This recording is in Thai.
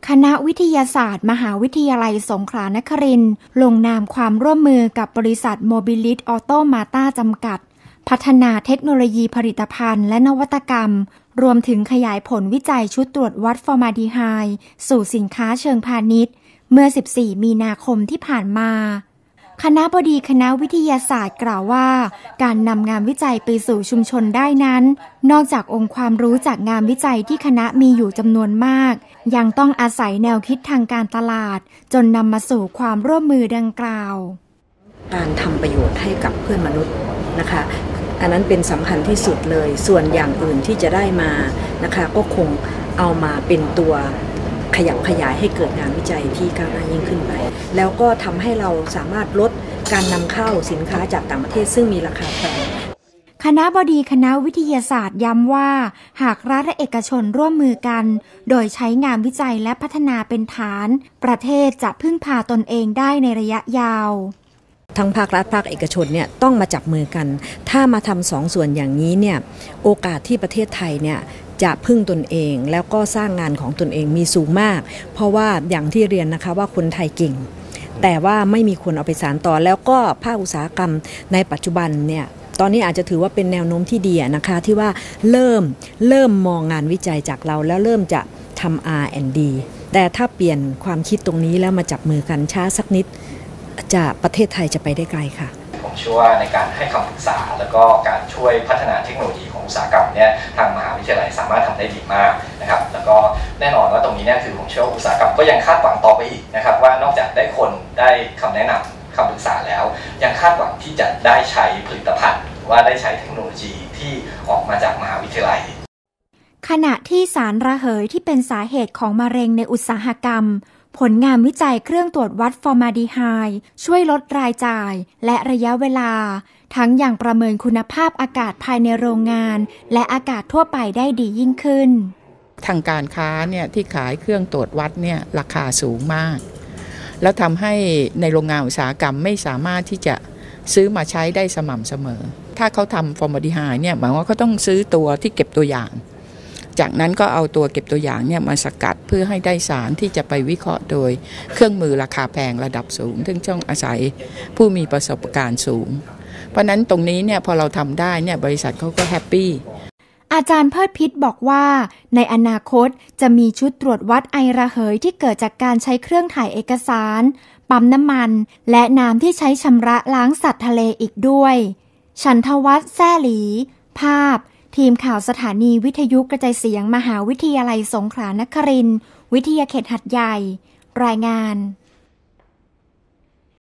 คณะวิทยาศาสตร์มหาวิทยาลัยสงขลานครินทร์ลงนามความร่วมมือกับบริษัทโมบิลิสออโตมาต้าจำกัดพัฒนาเทคโนโลยีผลิตภัณฑ์และนวัตกรรมรวมถึงขยายผลวิจัยชุดตรวจวัดฟอร์มาลดีไฮด์สู่สินค้าเชิงพาณิชย์เมื่อ 14 มีนาคมที่ผ่านมาคณบดีคณะวิทยาศาสตร์กล่าวว่าการนำงานวิจัยไปสู่ชุมชนได้นั้นนอกจากองค์ความรู้จากงานวิจัยที่คณะมีอยู่จำนวนมากยังต้องอาศัยแนวคิดทางการตลาดจนนำมาสู่ความร่วมมือดังกล่าวการทำประโยชน์ให้กับเพื่อนมนุษย์นะคะอันนั้นเป็นสำคัญที่สุดเลยส่วนอย่างอื่นที่จะได้มานะคะก็คงเอามาเป็นตัวขยับขยายให้เกิดงานวิจัยที่ก้าวหน้ายิ่งขึ้นไปแล้วก็ทำให้เราสามารถลดการนำเข้าสินค้าจากต่างประเทศซึ่งมีราคาแพงคณบดีคณะวิทยาศาสตร์ย้ำว่าหากรัฐและเอกชนร่วมมือกันโดยใช้งานวิจัยและพัฒนาเป็นฐานประเทศจะพึ่งพาตนเองได้ในระยะยาวทั้งภาครัฐภาคเอกชนเนี่ยต้องมาจับมือกันถ้ามาทำสองส่วนอย่างนี้เนี่ยโอกาสที่ประเทศไทยเนี่ยจะพึ่งตนเองแล้วก็สร้างงานของตนเองมีสูงมากเพราะว่าอย่างที่เรียนนะคะว่าคนไทยเก่งแต่ว่าไม่มีคนเอาไปสานต่อแล้วก็ภาคอุตสาหกรรมในปัจจุบันเนี่ยตอนนี้อาจจะถือว่าเป็นแนวโน้มที่ดีนะคะที่ว่าเริ่มมองงานวิจัยจากเราแล้วเริ่มจะทำ R&D แต่ถ้าเปลี่ยนความคิดตรงนี้แล้วมาจับมือกันช้าสักนิดประเทศไทยจะไปได้ไกลค่ะผมเชื่อว่าในการให้คำปรึกษาแล้วก็การช่วยพัฒนาเทคโนโลยีของอุตสาหกรรมเนี่ยทางมหาวิทยาลัยสามารถทำได้ดีมากนะครับแล้วก็แน่นอนว่าตรงนี้เนี่ยคือผมเชื่อว่าอุตสาหกรรมก็ยังคาดหวังต่อไปอีกนะครับว่านอกจากได้คนได้คำแนะนำคำปรึกษาแล้วยังคาดหวังที่จะได้ใช้ผลิตภัณฑ์ว่าได้ใช้เทคโนโลยีที่ออกมาจากมหาวิทยาลัยขณะที่สารระเหยที่เป็นสาเหตุของมะเร็งในอุตสาหกรรมผลงานวิจัยเครื่องตรวจวัดฟอร์มาลดีไฮด์ช่วยลดรายจ่ายและระยะเวลาทั้งอย่างประเมินคุณภาพอากาศภายในโรงงานและอากาศทั่วไปได้ดียิ่งขึ้นทางการค้าเนี่ยที่ขายเครื่องตรวจวัดเนี่ยราคาสูงมากแล้วทำให้ในโรงงานอุตสาหกรรมไม่สามารถที่จะซื้อมาใช้ได้สม่ำเสมอถ้าเขาทำฟอร์มาลดีไฮด์เนี่ยหมายว่าเขาต้องซื้อตัวที่เก็บตัวอย่างจากนั้นก็เอาตัวเก็บตัวอย่างเนี่ยมาสกัดเพื่อให้ได้สารที่จะไปวิเคราะห์โดยเครื่องมือราคาแพงระดับสูงซึ่งต้องอาศัยผู้มีประสบการณ์สูงเพราะนั้นตรงนี้เนี่ยพอเราทำได้เนี่ยบริษัทเขาก็แฮปปี้อาจารย์เพิดพิษบอกว่าในอนาคตจะมีชุดตรวจวัดไอระเหยที่เกิดจากการใช้เครื่องถ่ายเอกสารปั๊มน้ำมันและน้ำที่ใช้ชำระล้างสัตว์ทะเลอีกด้วยฉันทวัฒน์แซ่หลีภาพทีมข่าวสถานีวิทยุกระจายเสียงมหาวิทยาลัยสงขลานครินทร์วิทยาเขตหัดใหญ่รายงาน